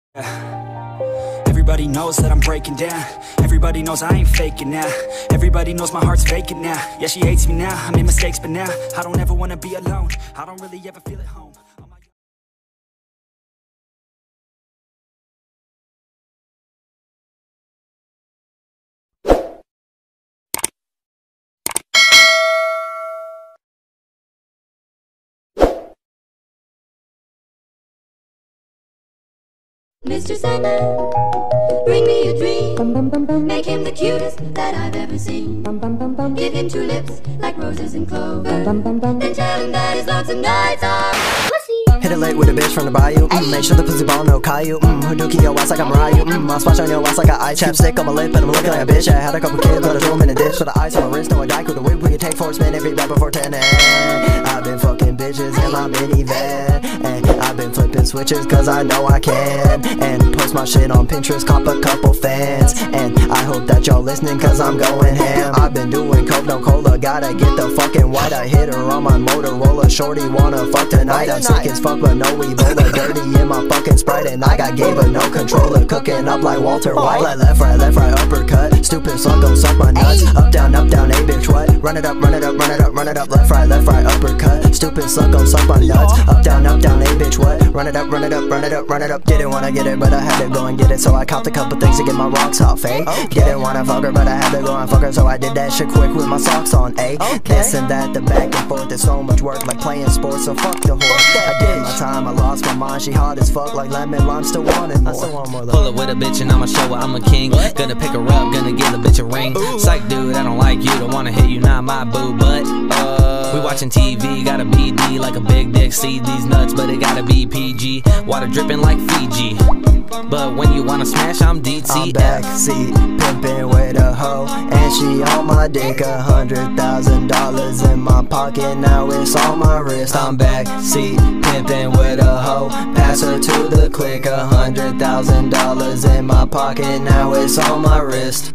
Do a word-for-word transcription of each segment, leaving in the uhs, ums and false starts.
Everybody knows that I'm breaking down. Everybody knows I ain't faking now. Everybody knows my heart's vacant now. Yeah, she hates me now, I made mistakes but now I don't ever wanna be alone. I don't really ever feel at home. Mister Sandman, bring me a dream. Make him the cutest that I've ever seen. Give him two lips like roses and clover. Then tell him that his lonesome nights are pussy. Hit it late with a bitch from the bayou. Mm, make sure the pussy ball no Caillou. Mm, Hadouken your ass like I'm Ryu. Mm, I'll splash on your ass like an eye chapstick on my lip and I'm looking like a bitch. I had a couple kids, but I threw them in a dish. With the ice on my wrist, no a dyke with a whip. We can take four spin every rap before ten. And I've been fucking bitches in my minivan. And I've been flipping switches cause I know I can. And post my shit on Pinterest, cop a couple fans. And I hope that y'all listening cause I'm going ham. I've been doing coke, no cola, gotta get the fucking white. I hit her on my Motorola, shorty wanna fuck tonight. I'm sick as fuck but no Ebola, dirty in my fucking Sprite. And I got game but no controller, cooking up like Walter White. Like left, right, left, right, uppercut, stupid suck, gon' suck my nuts. Up, down, up, down, hey bitch what? Run it up, run it up, run it up, run it up. Left, right, left, right, uppercut, stupid suck, gon' suck my nuts. Up, down, up, down, hey bitch what? Run it up, run it up, run it up, run it up. Didn't wanna get it but I had to go and get it. So I copped a couple things to get my rocks off, eh? Okay. Didn't wanna fuck her but I had to go and fuck her. So I did that shit quick with my socks on, eh? Okay. This and that, the back and forth, there's so much work like playing sports. So fuck the whore, I did my time, I lost my mind. She hot as fuck like lemon lime, still wanting more. Pull up with a bitch and I'ma show her I'm a king. What? Gonna pick her up, gonna give a bitch a ring. Ooh. Psych dude, I don't like you, don't wanna hit you, not my boo. But uh, we watching T V, got a B D like a big dick. See these nuts, but it gotta be P G. Water dripping like Fiji. But when you wanna smash, I'm D T F. I'm backseat, pimpin' with a hoe, and she on my dick. A hundred thousand dollars in my pocket, now it's on my wrist. I'm backseat, pimpin' with a hoe, pass her to the click. A hundred thousand dollars in my pocket, now it's on my wrist.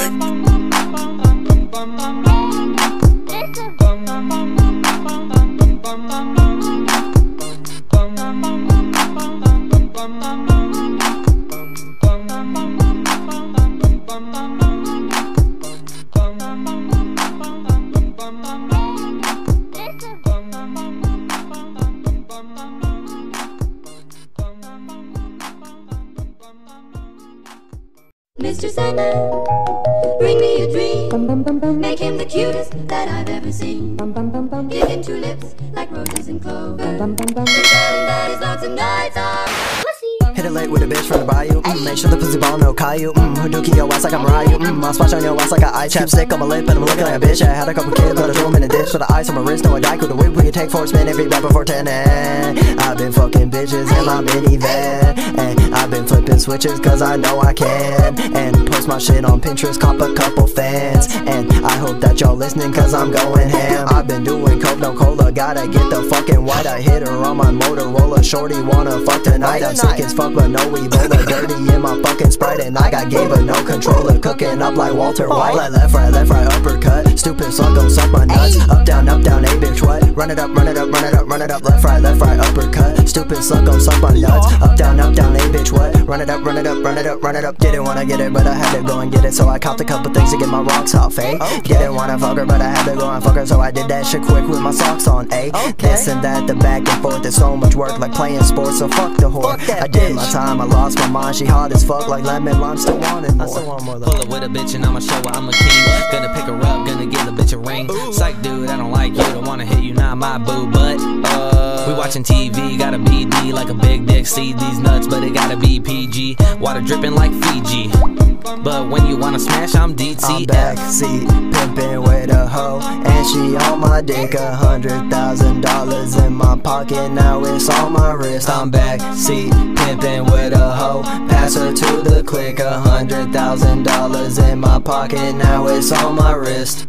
Mister Sandman, bring me a dream. Make him the cutest that I've ever seen. Give him two lips like roses and clover. Then tell him that his lonesome nights are pussy. Hit it late with a bitch from the bayou. Mm, make sure the pussy ball no Caillou. Mm, Hadouken your ass like I'm Ryu. Mm, I'll splash on your ass like an eye chapstick on my lip and I'm looking like a bitch. I had a couple kids, but I threw them in a dish. With the ice on my wrist, no a dyke with a whip. We can take four spin every rap before ten. And I've been fucking bitches in my minivan. And I've been flipping switches cause I know I can. And post my shit on Pinterest, cop a couple fans. And I hope that y'all listening cause I'm going ham. I've been doing coke, no cola, gotta get the fucking white. I hit her on my Motorola, shorty wanna fuck tonight. I'm sick as fuck but no Ebola, dirty in my fucking Sprite. And I got game but no controller, cooking up like Walter White. Like left, right, left, right, uppercut, stupid suck, gon' suck my nuts. Up, down, up, down, hey bitch what? Run it up, run it up, run it up, run it up. Left, right, left, right, uppercut, stupid suck, gon' suck my nuts. Up, down, up, down, hey bitch what? Run it up, run it up, run it up, run it up. Didn't wanna get it but I had to go and get it. So I copped a couple things to get my rocks off, eh? Okay. Didn't wanna fuck her but I had to go and fuck her. So I did that shit quick with my socks on, eh? Okay. This and that, the back and forth, there's so much work like playing sports. So fuck the whore, fuck I did bitch. My time, I lost my mind. She hot as fuck like lemon lime, still wanting more. I still want more though. Pull up with a bitch and I'ma show her I'm a king. Gonna pick her up, gonna give a bitch a ring. Ooh. Psych dude, I don't like you, don't wanna hit you, not my boo. But uh, we watching T V, got a B D like a big dick. See these nuts, but it gotta be P G. Water dripping like Fiji. But when you wanna smash, I'm D T F. I'm backseat, pimpin' with a hoe, and she on my dick. A hundred thousand dollars in my pocket, now it's on my wrist. I'm backseat, pimpin' with a hoe, pass her to the click. A hundred thousand dollars in my pocket, now it's on my wrist.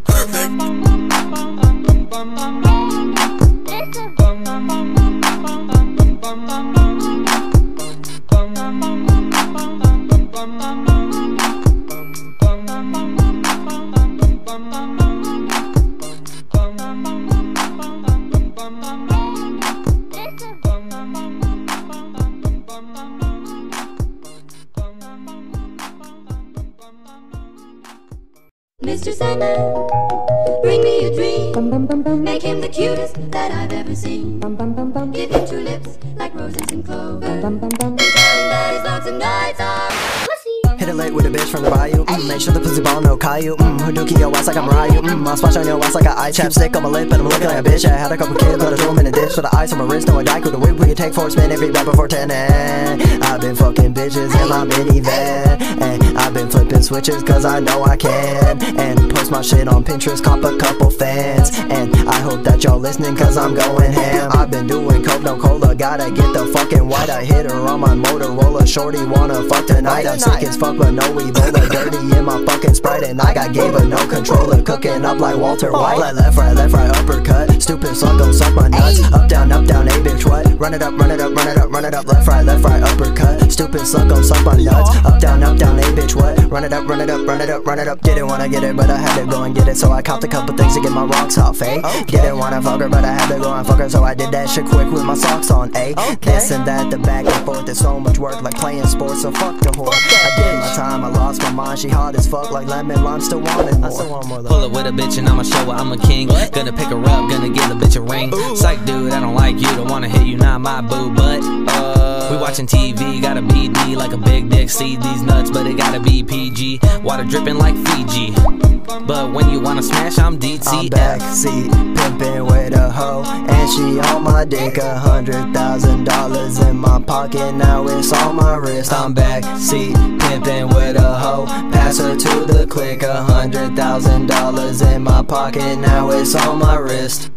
Mister Sandman, bring me a dream. Make him the cutest that I've ever seen. Give him two lips like roses and clover. And tell him that his lonesome nights are pussy. Hit it late with a bitch from the bayou. Mm, make sure the pussy ball no Caillou. Mm, Hadouken your ass like I'm Ryu. Mm, I'll splash on your ass like an eye chapstick on my lip, and I'm looking like a bitch. I had a couple kids, but I threw them in a dish. For the ice on my wrist, no a dike with a whip. We can take four spin every rap before ten. And I've been fucking bitches in my minivan, and I've been flipping switches cause I know I can. And post my shit on Pinterest, cop a couple fans. And I hope that y'all listening cause I'm going ham. I've been doing coke, no cola, gotta get the fucking white. I hit her on my Motorola, shorty wanna fuck tonight. I'm sick as fuck but no Ebola, dirty in my fucking Sprite. And I got game but no controller, cooking up like Walter White. Like left, right, left, right, uppercut. Stupid suck, gon' suck my nuts. Up, down, up, down, hey bitch, what? Run it up, run it up, run it up, run it up. Left, right, left, right, uppercut. Stupid suck, gon' suck my nuts. Up, down, up, down, hey bitch, what? Run it up, run it up, run it up, run it up. Didn't wanna get it, but I had to go and get it. So I copped a couple things to get my rocks off, eh? Didn't wanna fuck her, but I had to go and fuck her. So I did that shit quick with my socks on, eh? This and that, the back and forth. There's so much work like playing sports, so fuck the whore. I did my time, I lost my mind. She hot as fuck like lemon lime, still wanting more. Pull up with a bitch and I'ma show her I'm a king. Gonna pick her up, gonna give a bitch a ring. Psych dude, I don't like you, don't wanna hit you, not my boo. But uh, we watching T V, got a B D like a big dick. See these nuts, but it gotta be P G. Water dripping like Fiji. But when you wanna smash, I'm D T F. I'm backseat, pimpin' with a hoe, and she on my dick. A hundred thousand dollars in my pocket, now it's on my wrist. I'm backseat, pimpin' with a hoe, pass her to the click. A hundred thousand dollars in my pocket, now it's on my wrist.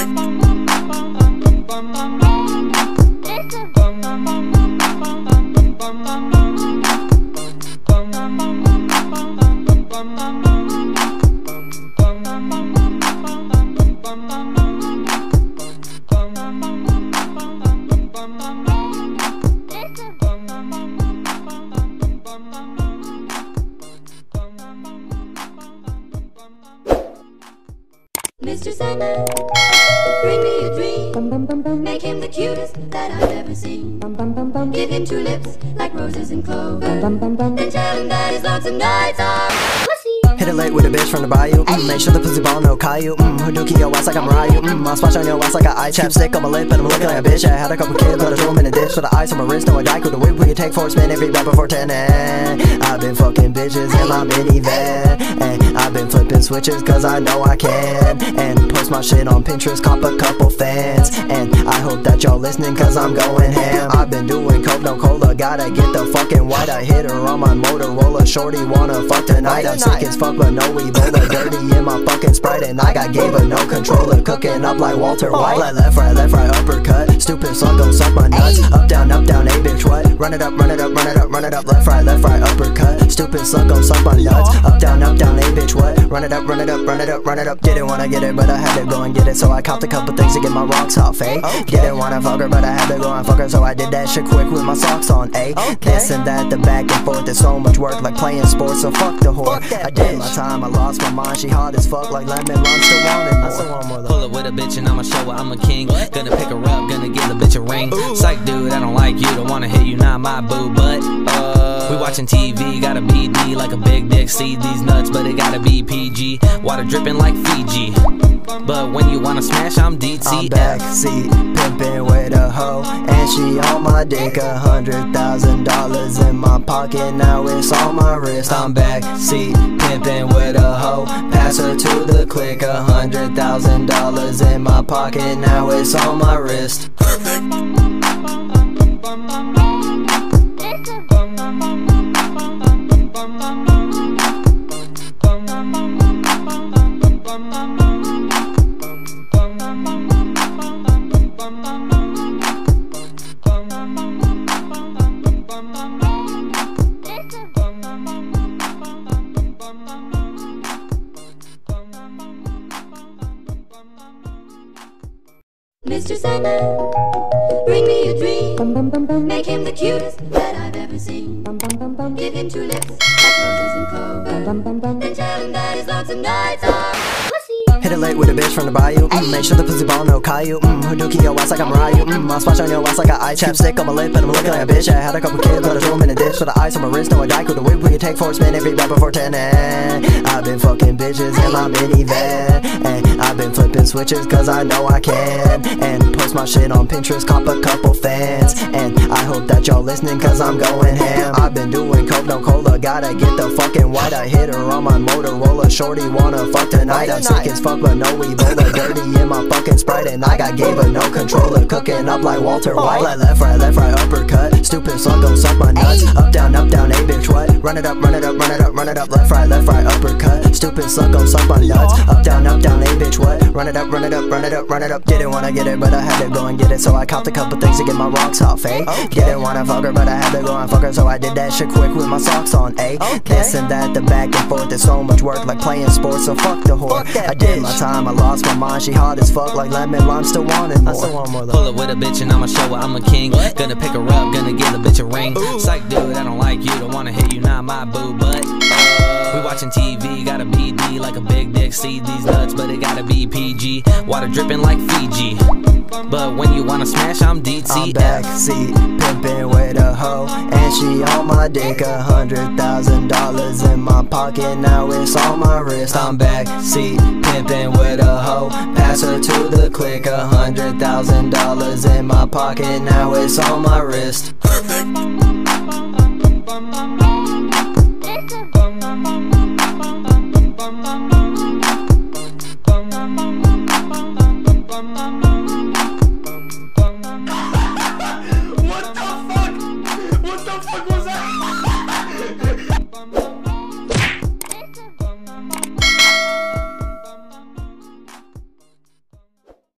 Mister Sandman, bring me a dream. Make him the cutest that I've ever seen. Give him two lips like roses and clover. And tell him that his lonesome nights are pussy. Hit it late with a bitch from the bayou. Mm, make sure the pussy ball no Caillou. Mm, Hadouken your ass like I'm Ryu. Mm, I'll splash on your ass like an eye chapstick on my lip, and I'm looking like a bitch. I had a couple kids, but I threw them in a dish. For the ice on my wrist, no a dike with a whip. We can take four spin every rap before ten. And I've been fucking bitches in my minivan, and I've been flipping switches cause I know I can. And post my shit on Pinterest, cop a couple fans. And I hope that y'all listening cause I'm going ham. I've been doing coke, no cola, gotta get the fucking white. I hit her on my Motorola, shorty wanna fuck tonight. I'm sick as fuck but no Ebola, dirty in my fucking Sprite. And I got game but no controller, cooking up like Walter White. Like left, right, left, right, uppercut. Stupid suck, gon' suck my nuts. Up, down, up, down, hey bitch, what? Run it up, run it up, run it up, run it up. Left, right, left, right, uppercut. Stupid suck, gon' suck my nuts. Up, down, up, down, hey bitch, what? Run it up, run it up, run it up, run it up. Didn't wanna get it, but I had to go and get it. So I copped a couple things to get my rocks off, eh? Didn't wanna fuck her, but I had to go and fuck her. So I did that shit quick with my socks on, eh? This and that, the back and forth. There's so much work like playing sports, so fuck the whore. I did my time, I lost my mind. She hot as fuck like lemon lime, still wanting more. Pull up with a bitch and I'ma show her I'm a king. Gonna pick her up, gonna give a bitch a ring. Psych dude, I don't like you, don't wanna hit you, not my boo. But uh, we watching T V, got a B D like a big dick. See these nuts, but it gotta be P G. Water dripping like Fiji. But when you wanna smash, I'm D T F. I'm backseat, pimpin' with a hoe, and she on my dick. A hundred thousand dollars in my pocket, now it's on my wrist. I'm backseat, pimpin' with a hoe, pass her to the click. A hundred thousand dollars in my pocket, now it's on my wrist. Mister Sandman, bring me a dream. Make him the cutest that I've ever seen. Give him two lips like roses and clover. And tell him that his lonesome nights are pussy. Hit Hit it late with a bitch from the bayou. Mm, make sure the pussy ball no Caillou. Mm, Hadouken your ass like I'm Ryu. Mm, I splash on your ass like a ice chapstick on my lip and I'm looking like a bitch. I had a couple kids, but I threw them in a dish with the ice on my wrist. No a daiku, the whip we can take four spin every rap before ten. And I've been fucking bitches in my minivan, and I've been flipping switches cause I know I can, and post my shit on Pinterest, cop a couple fans, and I hope that y'all listening cause I'm going ham. I've been doing coke, no cola, gotta get the fucking white. I hit her on my Motorola, shorty wanna fuck tonight. I'm sick as fuck but no Ebola, dirty in my fucking Sprite, and I got gave her no controller, cooking up like Walter White. Like left, right, left, right, uppercut, stupid slut gon' suck my nuts. Up, down, up, down, a bitch what? Run it up, run it up, run it up, run it up, left, right, left, right, uppercut, stupid slut gon' suck my nuts. Up, down, up, down, a bitch what? Run it up, run it up, run it up, run it up. Didn't wanna get it but I had to go and get it, so I copped a couple things to get my rocks off, eh? Okay. Didn't wanna fuck her but I had to go and fuck her, so I did that shit quick with my socks on, eh? Okay. This and that, the back and forth, there's so much work like playing sports, so fuck the whore. Fuck I did bitch. My time, I lost my mind, she hot as fuck like lemon lime, still wanting more. I still want more though. Pull up with a bitch and I'ma show her I'm a king. What? Gonna pick her up, gonna give the bitch a ring. Ooh. Psych dude, I don't like you, don't wanna hit you, not my boo, but uh, we watching T V, got a B D like a big dick, see these nuts, but it gotta be P G. Water dripping like Fiji, but when you wanna smash, I'm D T F. I'm backseat pimpin' with a hoe, and she on my dick. A hundred thousand dollars in my pocket, now it's on my wrist. I'm backseat pimpin' with a hoe, pass her to the click. A hundred thousand dollars in my pocket, now it's on my wrist. Perfect.